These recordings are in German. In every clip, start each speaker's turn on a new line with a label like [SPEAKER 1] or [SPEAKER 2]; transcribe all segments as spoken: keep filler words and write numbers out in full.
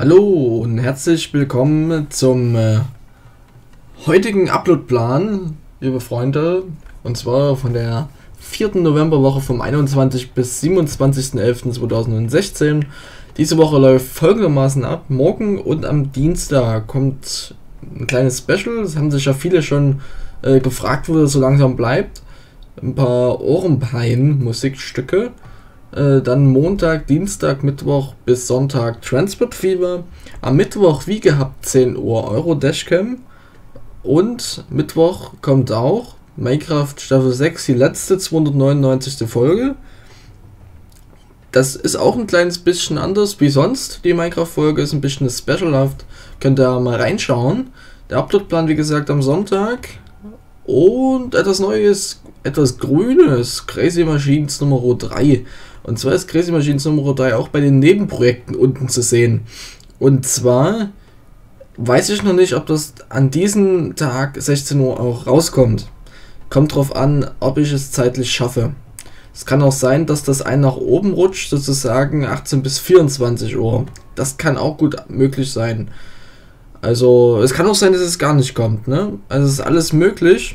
[SPEAKER 1] Hallo und herzlich willkommen zum äh, heutigen Uploadplan, liebe Freunde, und zwar von der vierten Novemberwoche vom einundzwanzigsten bis siebenundzwanzigsten elften zweitausendsechzehn. Diese Woche läuft folgendermaßen ab: Morgen und am Dienstag kommt ein kleines Special. Es haben sich ja viele schon äh, gefragt, wo das so langsam bleibt. Ein paar Ohrenpein-Musikstücke. Äh, dann Montag, Dienstag, Mittwoch bis Sonntag Transport Fever. Am Mittwoch wie gehabt zehn Uhr Euro Dashcam. Und Mittwoch kommt auch Minecraft Staffel sechs, die letzte zweihundertneunundneunzigste Folge. Das ist auch ein kleines bisschen anders wie sonst. Die Minecraft-Folge ist ein bisschen specialhaft. Könnt ihr mal reinschauen. Der Uploadplan, wie gesagt, am Sonntag. Und etwas Neues, etwas Grünes. Crazy Machines Nummer drei. Und zwar ist Crazy Machines Nummer drei auch bei den Nebenprojekten unten zu sehen. Und zwar weiß ich noch nicht, ob das an diesem Tag sechzehn Uhr auch rauskommt. Kommt drauf an, ob ich es zeitlich schaffe. Es kann auch sein, dass das ein nach oben rutscht, sozusagen achtzehn bis vierundzwanzig Uhr. Das kann auch gut möglich sein. Also, es kann auch sein, dass es gar nicht kommt, ne? Also, es ist alles möglich.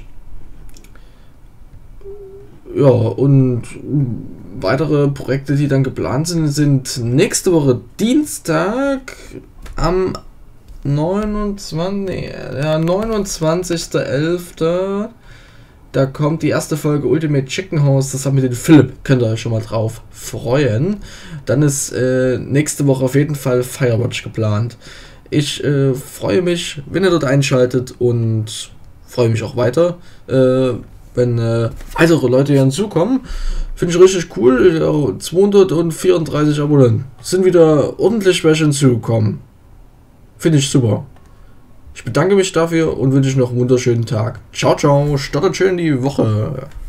[SPEAKER 1] Ja, und weitere Projekte, die dann geplant sind, sind nächste Woche Dienstag am neunundzwanzigsten Ja, neunundzwanzigsten elften Da kommt die erste Folge Ultimate Chicken House. Das hat mit den Philipp. Könnt ihr euch schon mal drauf freuen. Dann ist äh, nächste Woche auf jeden Fall Firewatch geplant. Ich äh, freue mich, wenn ihr dort einschaltet, und freue mich auch weiter, äh, wenn äh, weitere Leute hier hinzukommen. Finde ich richtig cool. Ja, zweihundertvierunddreißig Abonnenten. Sind wieder ordentlich welche hinzugekommen. Finde ich super. Ich bedanke mich dafür und wünsche noch einen wunderschönen Tag. Ciao, ciao. Startet schön die Woche.